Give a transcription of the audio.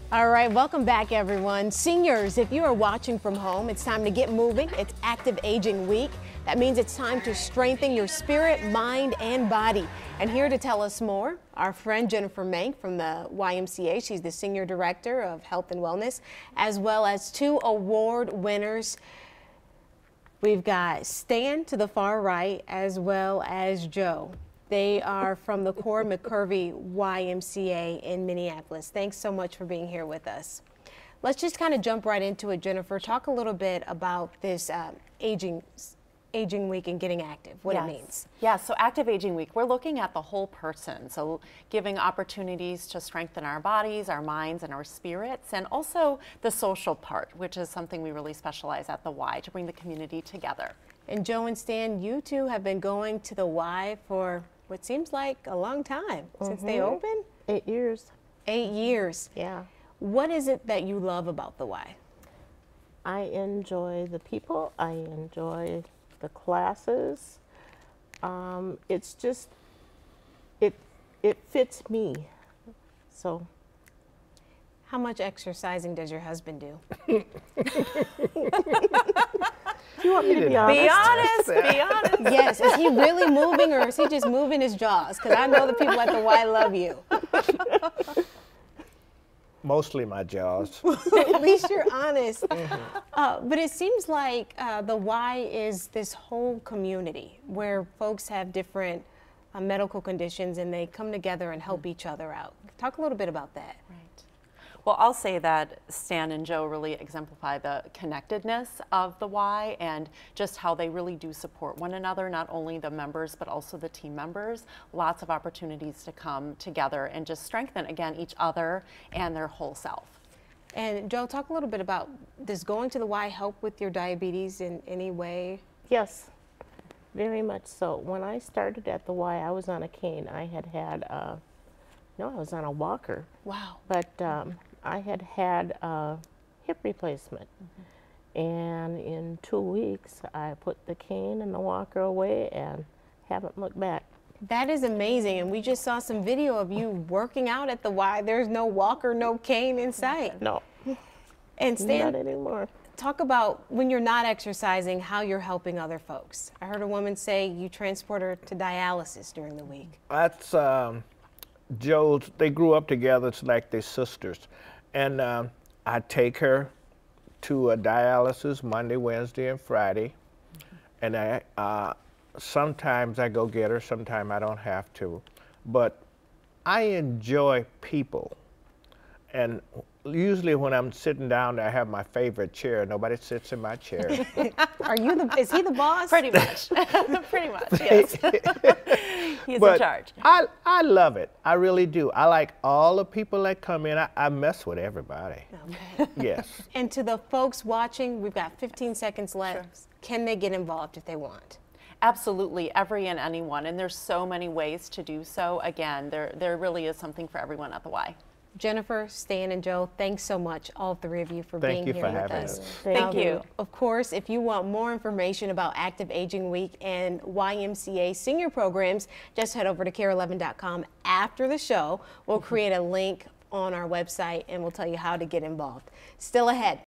All right, welcome back, everyone. Seniors, if you are watching from home, it's time to get moving. It's Active Aging Week. That means it's time to strengthen your spirit, mind, and body. And here to tell us more, our friend Jennifer Mank from the YMCA. She's the Senior Director of Health and Wellness, as well as 2 award winners. We've got Stan to the far right, as well as Joe. They are from the Core McCurvey YMCA in Minneapolis. Thanks so much for being here with us. Let's just kind of jump right into it, Jennifer. Talk a little bit about this Aging Week and getting active, what it means. Yeah, so Active Aging Week, we're looking at the whole person. So giving opportunities to strengthen our bodies, our minds, and our spirits, and also the social part, which is something we really specialize at the Y, to bring the community together. And Joe and Stan, you two have been going to the Y for what seems like a long time since they opened? 8 years. 8 years. Yeah. What is it that you love about the Y? I enjoy the people. I enjoy the classes. It's just, it fits me. So. How much exercising does your husband do? You want me to be honest? Be honest, be honest. Yes, is he really moving or is he just moving his jaws? Because I know the people at the Y love you. Mostly my jaws. At least you're honest. But it seems like the Y is this whole community where folks have different medical conditions and they come together and help each other out. Talk a little bit about that. Right. Well, I'll say that Stan and Joe really exemplify the connectedness of the Y and just how they really do support one another, not only the members, but also the team members. Lots of opportunities to come together and just strengthen, again, each other and their whole self. And Joe, talk a little bit about, does going to the Y help with your diabetes in any way? Yes, very much so. When I started at the Y, I was on a cane. I was on a walker. Wow. But I had a hip replacement. And in 2 weeks, I put the cane and the walker away and haven't looked back. That is amazing. And we just saw some video of you working out at the Y. There's no walker, no cane in sight. No, And Stan, not anymore. talk about when you're not exercising, how you're helping other folks. I heard a woman say you transport her to dialysis during the week. That's Joe's. They grew up together. It's like they're sisters. And I take her to a dialysis Monday, Wednesday, and Friday. And sometimes I go get her, sometimes I don't have to. But I enjoy people. And usually when I'm sitting down there, I have my favorite chair. Nobody sits in my chair. Is he the boss? Pretty much. Pretty much, yes. He's in charge. I love it. I really do. I like all the people that come in. I mess with everybody. Okay. Yes. And to the folks watching, we've got 15 seconds left. Sure. Can they get involved if they want? Absolutely, every and anyone. And there's so many ways to do so. Again, there really is something for everyone at the Y. Jennifer, Stan, and Joe, thanks so much, all 3 of you, for being here with us. Thank you for having us. Thank you. Of course, if you want more information about Active Aging Week and YMCA senior programs, just head over to care11.com. After the show, we'll create a link on our website and we'll tell you how to get involved. Still ahead.